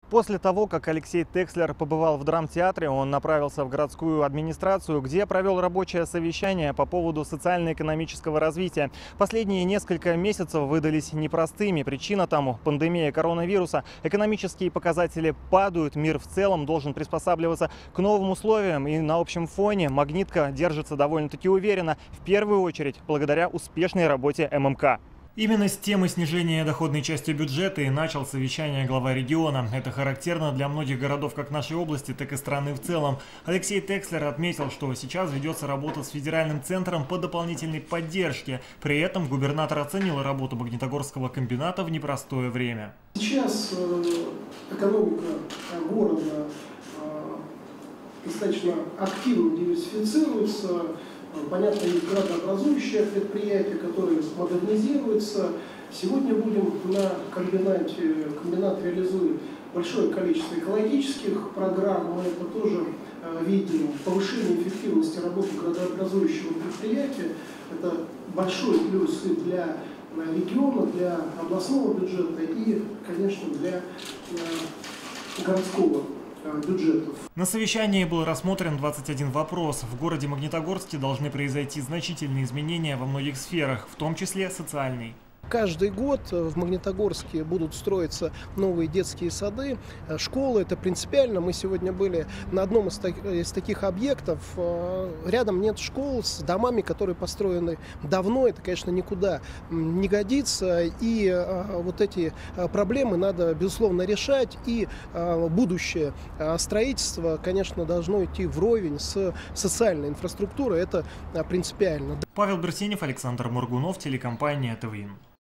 После того, как Алексей Текслер побывал в драмтеатре, он направился в городскую администрацию, где провел рабочее совещание по поводу социально-экономического развития. Последние несколько месяцев выдались непростыми. Причина тому – пандемия коронавируса. Экономические показатели падают, мир в целом должен приспосабливаться к новым условиям. И на общем фоне «Магнитка» держится довольно-таки уверенно, в первую очередь благодаря успешной работе ММК. Именно с темы снижения доходной части бюджета и начал совещание глава региона. Это характерно для многих городов как нашей области, так и страны в целом. Алексей Текслер отметил, что сейчас ведется работа с федеральным центром по дополнительной поддержке. При этом губернатор оценил работу Магнитогорского комбината в непростое время. Сейчас экономика города достаточно активно диверсифицируется. Понятно, есть градообразующее предприятие, которое модернизируется. Сегодня будем на комбинате. Комбинат реализует большое количество экологических программ. Мы это тоже видим. Повышение эффективности работы градообразующего предприятия – это большой плюс и для региона, для областного бюджета и, конечно, для городского бюджетов. На совещании был рассмотрен 21 вопрос. В городе Магнитогорске должны произойти значительные изменения во многих сферах, в том числе социальной. Каждый год в Магнитогорске будут строиться новые детские сады, школы. Это принципиально. Мы сегодня были на одном из таких объектов. Рядом нет школ с домами, которые построены давно. Это, конечно, никуда не годится. И вот эти проблемы надо, безусловно, решать. И будущее строительство, конечно, должно идти вровень с социальной инфраструктурой. Это принципиально. Павел Берсенев, Александр Моргунов, телекомпания ТВИН.